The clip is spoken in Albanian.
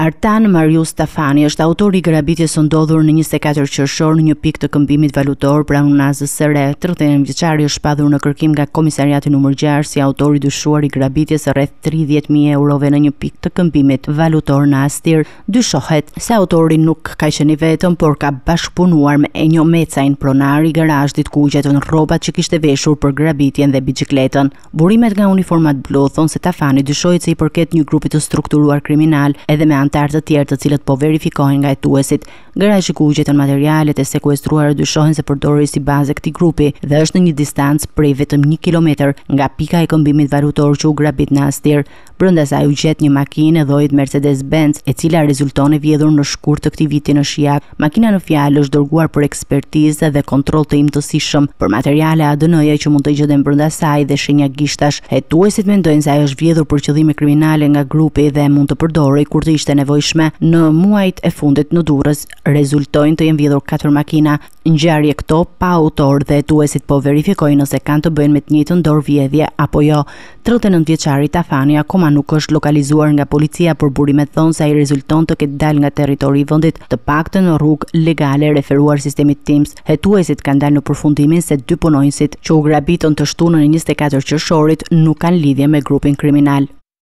Artan Tafani është autori i Grabitës së ndodhur në 24 qershor në një pikë të këmbimit valutor pranë unazës së re. 31 vjeçari është shpadur në kërkim nga komisariati nr. 6 si autori dyshuar i Grabitës rreth 30.000 eurove në një pikë të këmbimit valutor në Astirit. Dyshohet se autori nuk ka qenë i vetëm, por ka bashkëpunuar me një mecajn pronar i garazhit ku u gjetën rrobat që kishte veshur për grabitjen dhe biçikletën. Burimet nga uniformat blu thonë se Tafani dyshohet se i përket një grupi të strukturuar kriminal edhe me anëtar të tjerë të cilët po verifikohen nga hetuesit. Garazhi ku u gjetën materialet e sekuestruara dyshohen se përdorej si bazë këtij grupi dhe është në një distancë prej vetëm 1 kilometër nga pika e këmbimit valutor që u grabit në Astirit. Brenda saj u gjet një makinë e llojit Mercedes-Benz, e cila rezulton e vjedhur në shkurt të këtij viti në shijak. Makina në fjalë është dërguar për ekspertizë dhe kontroll të imtësishëm për materiale ADN-je që mund të gjenden brenda saj dhe shenja gishtash. Hetuesit mendojnë se ajo është vjedhur për qëllime kriminale nga grupi dhe mund të përdorej kur të ishte nevojshme. Në muajt e fundit në Durrës rezultojnë të jenë vjedhur 4 makina. Ngjarje këto pa autor dhe hetuesit po verifikojnë nëse kanë të bëjnë me të njëjtën dorë vjedhje apo jo. 39 vjeçari Tafani akoma nuk është lokalizuar nga policia, por burimet thonë se ai rezulton të ketë dalë nga territori i vendit, të paktën në rrugë legale referuar sistemit TIMS. Hetuesit kanë dalë në përfundimin se 2 punonjësit që u grabitën të shtunën e 24 qershorit nuk kanë lidhje me grupin kriminal.